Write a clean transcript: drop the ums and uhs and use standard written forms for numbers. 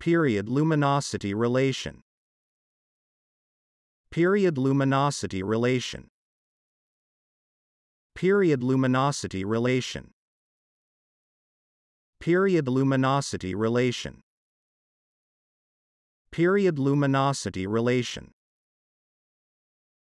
Period luminosity relation. Period luminosity relation. Period luminosity relation. Period luminosity relation. Period luminosity relation.